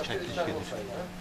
Četnički duše.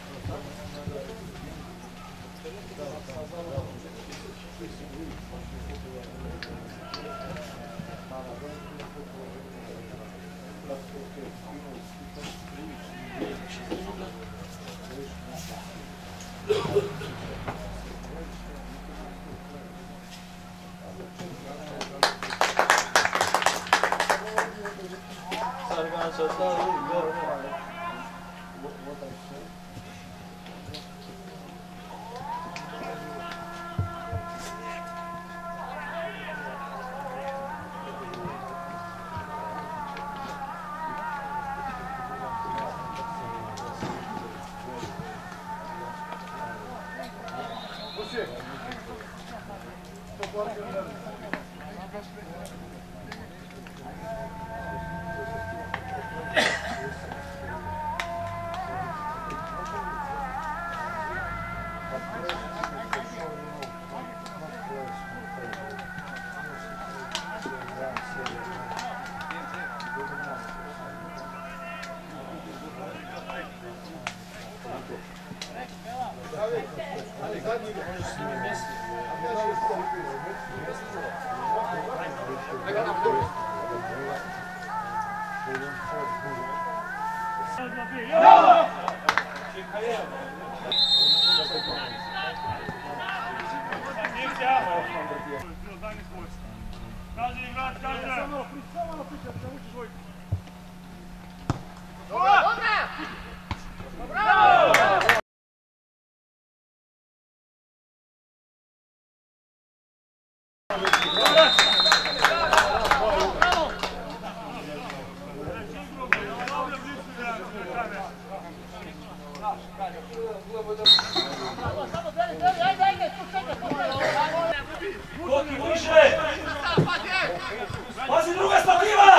Pazi druga stativa!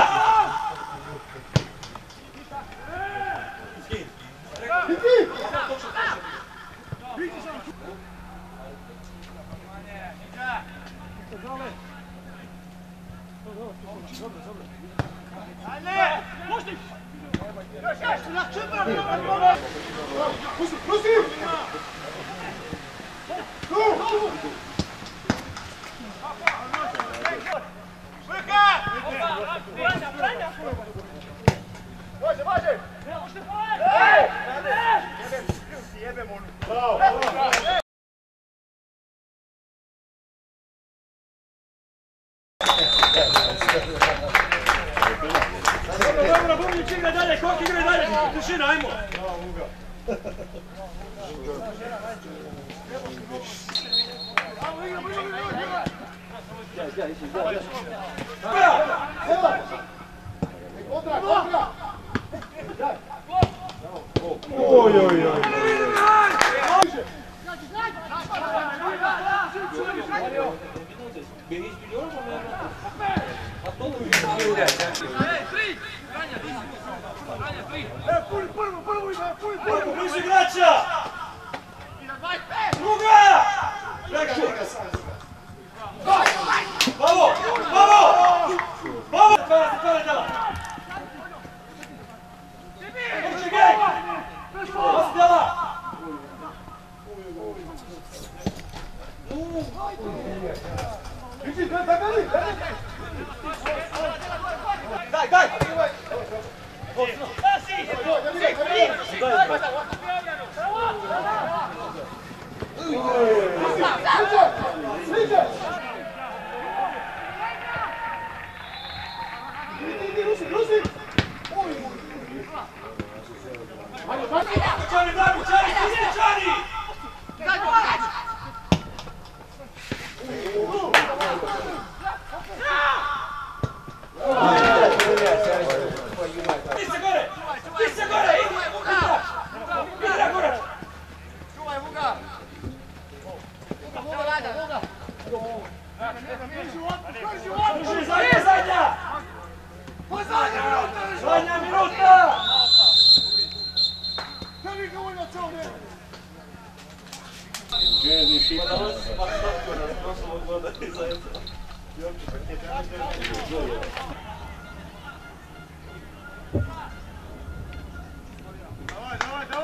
Dobro, Bunić igra dalje, Koki igra dalje, tišina, ajmo! Oj, oj, oj! Blizu igrača! Druga! Bravo! Bravo! Bravo! Tvara djela! Uči gej! Pasi djela! Daj, daj! Čani, Blago, Čani, stižni Čani! Ti se gore! Ti se gore! Igra gore! Čuvaj Vuga! Vuga, Lada, Vuga! Drži, zadnja! Zadnja minuta! Давай, давай, давай!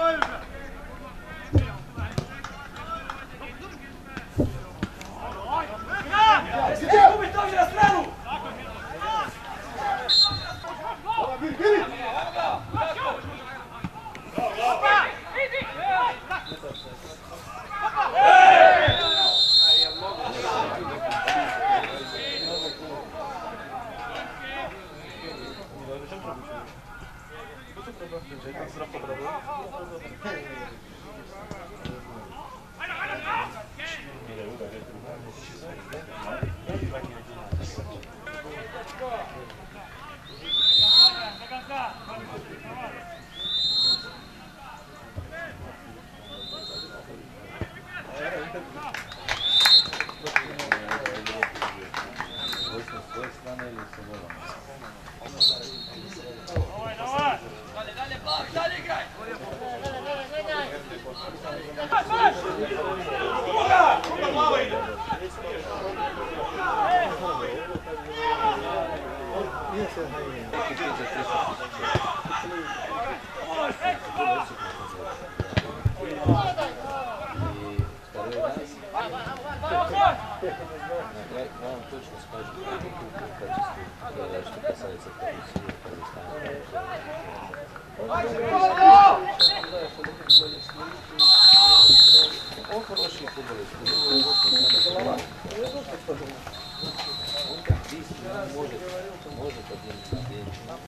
С твоей стороны или с голом? Dalje igraj! Druga! Druga glava ide! Я вам точно скажу, что касается профессии, он хороший футболист, он как действует, может один день.